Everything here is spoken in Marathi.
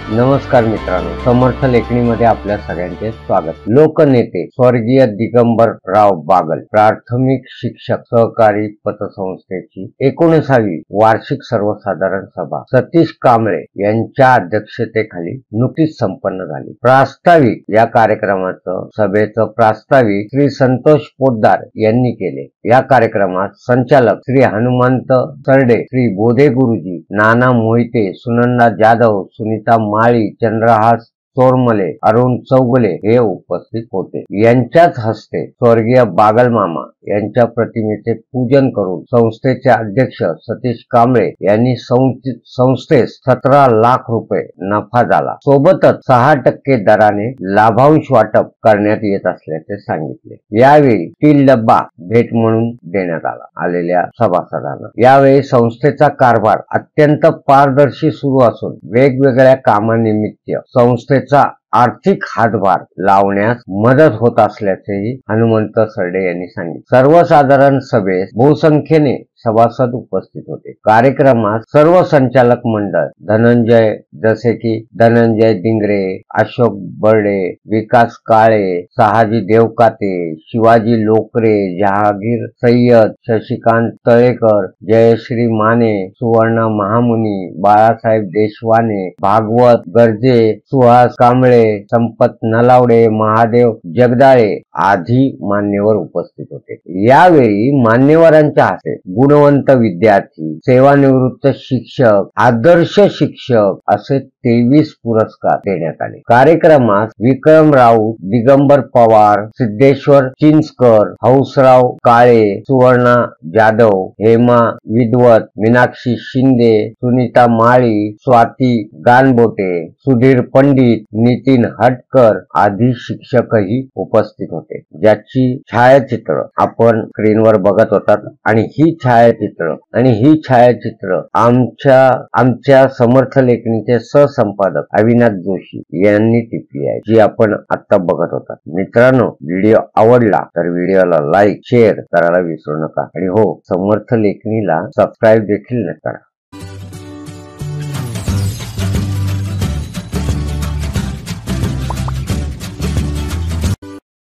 नमस्कार मित्रांनो, समर्थ लेखणीमध्ये आपल्या सगळ्यांचे स्वागत। लोकनेते स्वर्गीय दिगंबरराव बागल प्राथमिक शिक्षक सहकारी पतसंस्थेची 19वी वार्षिक सर्वसाधारण सभा सतीश कांबळे यांच्या अध्यक्षतेखाली नुकतीच संपन्न झाली। प्रास्ताविक या कार्यक्रमाचं सभेचं प्रास्ताविक श्री संतोष पोद्दार यांनी केले। या कार्यक्रमात संचालक श्री हनुमंत सरडे, श्री बोधे गुरुजी, नाना मोहिते, सुनंदा जाधव, सुनीता माळी, चंद्रहास चोरमले, अरुण चौगले हे उपस्थित होते। यांच्याच हस्ते स्वर्गीय बागल मामा यांच्या प्रतिमेचे पूजन करून संस्थेचे अध्यक्ष सतीश कांबळे यांनी संस्थेस 17 लाख रुपये नफा झाला। सोबतच 6% दराने लाभांश वाटप करण्यात येत असल्याचे सांगितले। यावेळी स्टील डब्बा भेट म्हणून देण्यात आलेल्या सभासदांना। यावेळी संस्थेचा कारभार अत्यंत पारदर्शी सुरू असून वेगवेगळ्या कामानिमित्त संस्थेचा आर्थिक हातभार लावण्यास मदत होत असल्याचेही हनुमंत सरडे यांनी सांगितले। सर्वसाधारण सभेस बहुसंख्येने सभासद उपस्थित होते। कार्यक्रमात सर्व संचालक मंडळ धनंजय डिंगरे, अशोक बर्डे, विकास काळे, शहाजी देवकाते, शिवाजी लोकरे, जहागीर सय्यद, शशिकांत तळेकर, जयश्री माने, सुवर्ण महामुनी, बाळासाहेब देशवाने, भागवत गर्जे, सुहास कांबळे, संपत नलावडे, महादेव जगदाळे आदी मान्यवर उपस्थित होते। यावेळी मान्यवरांच्या हस्ते गुणवंत विद्यार्थी, सेवानिवृत्त शिक्षक, आदर्श शिक्षक असे 23 पुरस्कार देण्यात आले। कार्यक्रमात विक्रम राऊत, दिगंबर पवार, सिद्धेश्वर चिंचकर, हौसराव काळे, सुवर्णा जाधव, हेमा विद्वत, मीनाक्षी शिंदे, सुनीता माळी, स्वाती गानबोटे, सुधीर पंडित, नितीन हटकर आदी शिक्षकही उपस्थित होते। ज्याची छायाचित्र आपण स्क्रीनवर बघत होतात आणि ही छायाचित्र आमच्या समर्थ लेखणीचे सहसंपादक अविनाश जोशी यांनी टिपली आहे, जी आपण आता बघत होतात। मित्रांनो, व्हिडिओ आवडला तर व्हिडिओला लाईक शेअर करायला विसरू नका आणि हो, समर्थ लेखणीला सबस्क्राईब देखील करा।